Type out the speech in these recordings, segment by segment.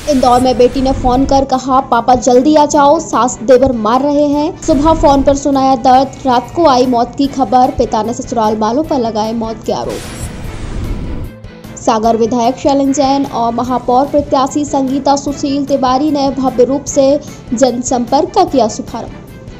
इंदौर में बेटी ने फोन कर कहा, पापा जल्दी आ जाओ, सास देवर मार रहे हैं। सुबह फोन पर सुनाया दर्द, रात को आई मौत की खबर। पिता ने ससुराल वालों पर लगाए मौत के आरोप। सागर विधायक शैलेंद्र जैन और महापौर प्रत्याशी संगीता सुशील तिवारी ने भव्य रूप से जनसंपर्क का किया शुभारंभ।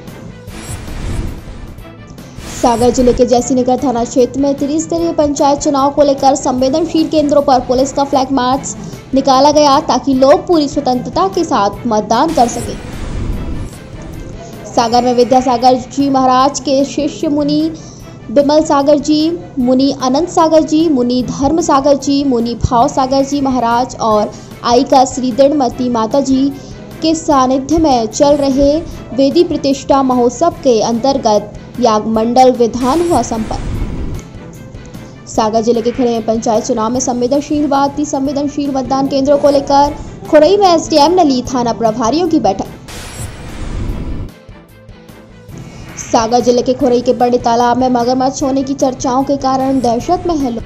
सागर जिले के जयसिंहनगर थाना क्षेत्र में त्रिस्तरीय पंचायत चुनाव को लेकर संवेदनशील केंद्रों पर पुलिस का फ्लैग मार्च निकाला गया ताकि लोग पूरी स्वतंत्रता के साथ मतदान कर सकें। सागर में विद्यासागर जी महाराज के शिष्य मुनि बिमल सागर जी, मुनि अनंत सागर जी, मुनि धर्म सागर जी, मुनि भाव सागर जी महाराज और आइका श्री दृढ़मती माता जी के सानिध्य में चल रहे वेदी प्रतिष्ठा महोत्सव के अंतर्गत याग मंडल विधान हुआ संपन्न। सागर जिले के खड़े में पंचायत चुनाव में संवेदनशील व अति संवेदनशील मतदान केंद्रों को लेकर खुरई में एसडीएम ने ली थाना प्रभारियों की बैठक। सागर जिले के खुरई के बड़े तालाब में मगरमच्छ होने की चर्चाओं के कारण दहशत में है लोग।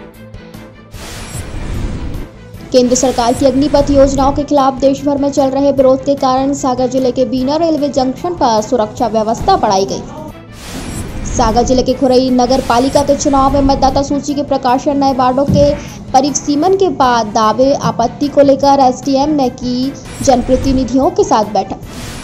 केंद्र सरकार की अग्निपथ योजनाओं के खिलाफ देश भर में चल रहे विरोध के कारण सागर जिले के बीना रेलवे जंक्शन पर सुरक्षा व्यवस्था बढ़ाई गई। सागर जिले के खुरई नगर पालिका के चुनाव में मतदाता सूची के प्रकाशन, नए वार्डों के परिसीमन के बाद दावे आपत्ति को लेकर एसडीएम ने की जनप्रतिनिधियों के साथ बैठक।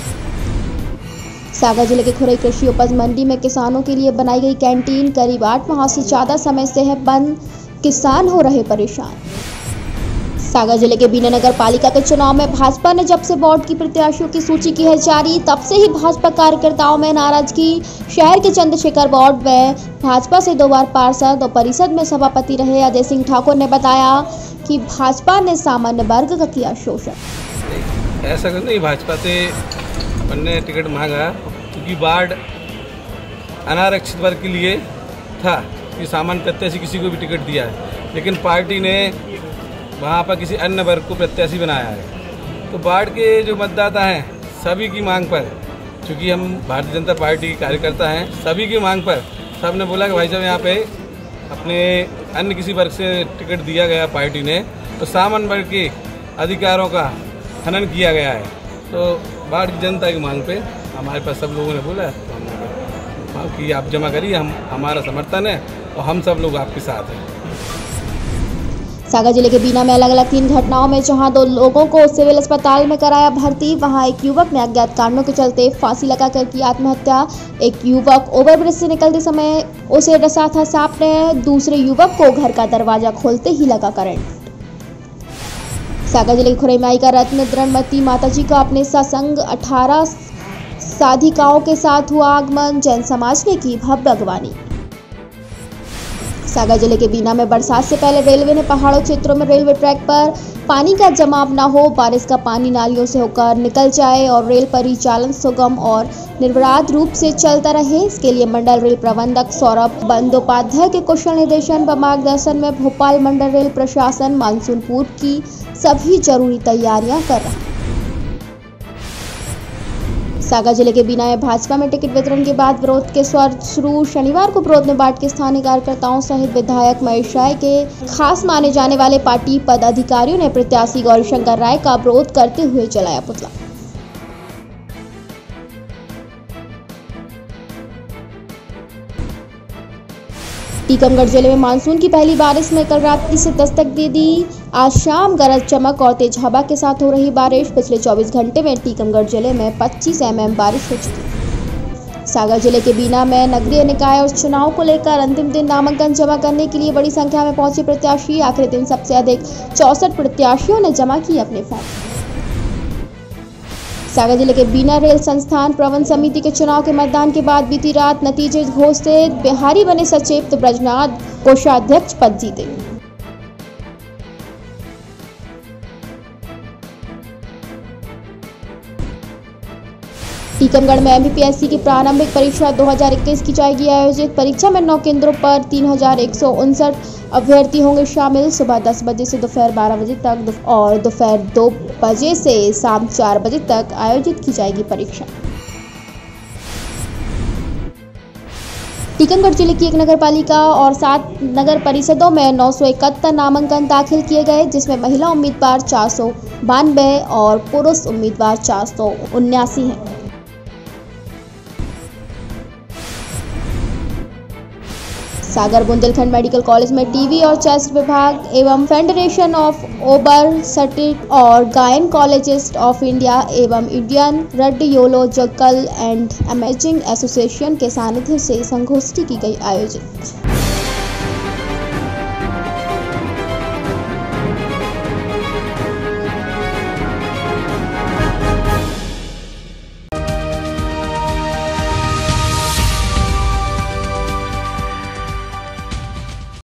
सागर जिले के खुरई कृषि उपज मंडी में किसानों के लिए बनाई गई कैंटीन करीब 8 माह से ज्यादा समय से है बंद, किसान हो रहे परेशान। सागर जिले के बीना नगर पालिका के चुनाव में भाजपा ने जब से वार्ड की प्रत्याशियों की सूची की है जारी, तब से ही भाजपा कार्यकर्ताओं में नाराजगी। शहर के चंद्रशेखर वार्ड में भाजपा से 2 बार पार्षद और परिषद में सभापति रहे अजय सिंह ठाकुर ने बताया कि भाजपा ने सामान्य वर्ग का किया शोषण। ऐसा कुछ नहीं, भाजपा से अपन ने टिकट मांगा क्योंकि वार्ड अनारक्षित वर्ग के लिए था कि सामान्य प्रत्याशी किसी को भी टिकट दिया है, लेकिन पार्टी ने वहाँ पर किसी अन्य वर्ग को प्रत्याशी बनाया है। तो वार्ड के जो मतदाता हैं सभी की मांग पर, चूँकि हम भारतीय जनता पार्टी के कार्यकर्ता हैं, सभी की मांग पर सब ने बोला कि भाई साहब यहाँ पे अपने अन्य किसी वर्ग से टिकट दिया गया पार्टी ने, तो सामान्य वर्ग के अधिकारों का हनन किया गया है। तो वार्ड की जनता की मांग पे हमारे पास सब लोगों ने बोला तो हमने मांग की आप जमा करिए, हमारा समर्थन है और हम सब लोग आपके साथ हैं। सागर जिले के बीना में अलग अलग 3 घटनाओं में जहां 2 लोगों को सिविल अस्पताल में कराया भर्ती, वहां एक युवक ने अज्ञात कारणों के चलते फांसी लगाकर की आत्महत्या। एक युवक ओवरब्रिज से निकलते समय उसे डसा था सांप ने, दूसरे युवक को घर का दरवाजा खोलते ही लगा करंट। सागर जिले के खुरई में आइका रत्न दृढ़मती माता जी का अपने सत्संग 18 साधिकाओं के साथ हुआ आगमन, जैन समाज ने की भव्य अगवानी। सागर जिले के बीना में बरसात से पहले रेलवे ने पहाड़ों क्षेत्रों में रेलवे ट्रैक पर पानी का जमाव न हो, बारिश का पानी नालियों से होकर निकल जाए और रेल परिचालन सुगम और निर्विघ्न रूप से चलता रहे। इसके लिए मंडल रेल प्रबंधक सौरभ बंदोपाध्याय के कुशल निर्देशन व मार्गदर्शन में भोपाल मंडल रेल प्रशासन मानसून पूर्व की सभी जरूरी तैयारियां कर रहा है। सागर जिले के बीना में भाजपा में टिकट वितरण के बाद विरोध के स्वर शुरू। शनिवार को विरोध में बाट के स्थानीय कार्यकर्ताओं सहित विधायक महेश राय के खास माने जाने वाले पार्टी पदाधिकारियों ने प्रत्याशी गौरीशंकर राय का विरोध करते हुए जलाया पुतला। टीकमगढ़ जिले में मानसून की पहली बारिश में कल रात्रि से दस्तक दे दी। आज शाम गरज चमक और तेज हवा के साथ हो रही बारिश। पिछले 24 घंटे में टीकमगढ़ जिले में 25 mm बारिश हो चुकी। सागर जिले के बीना में नगरीय निकाय और चुनाव को लेकर अंतिम दिन नामांकन जमा करने के लिए बड़ी संख्या में पहुंचे प्रत्याशी। आखिरी दिन सबसे अधिक 64 प्रत्याशियों ने जमा किए अपने फॉर्म। सागर जिले के बीना रेल संस्थान प्रबंध समिति के चुनाव के मतदान के बाद बीती रात नतीजे घोषित, बिहारी बने सचिव तो ब्रजनाथ कोषाध्यक्ष पद जीते। टीकमगढ़ में एमपीपीएससी की प्रारंभिक परीक्षा 2021 की जाएगी आयोजित। परीक्षा में 9 केंद्रों पर 3159 अभ्यर्थी होंगे शामिल। सुबह 10 बजे से दोपहर 12 बजे तक और दोपहर 2 बजे से शाम 4 बजे तक आयोजित की जाएगी परीक्षा। टीकमगढ़ जिले की 1 नगर पालिका और 7 नगर परिषदों में 971 नामांकन दाखिल किए गए, जिसमें महिला उम्मीदवार 400 92 और पुरुष उम्मीदवार 479 हैं। सागर बुंदेलखंड मेडिकल कॉलेज में टीबी और चेस्ट विभाग एवं फेडरेशन ऑफ ओबस्टेटिक और गायनकोलॉजिस्ट ऑफ इंडिया एवं Indian radiological and imaging association के सानिध्य से संगोष्ठी की गई आयोजित।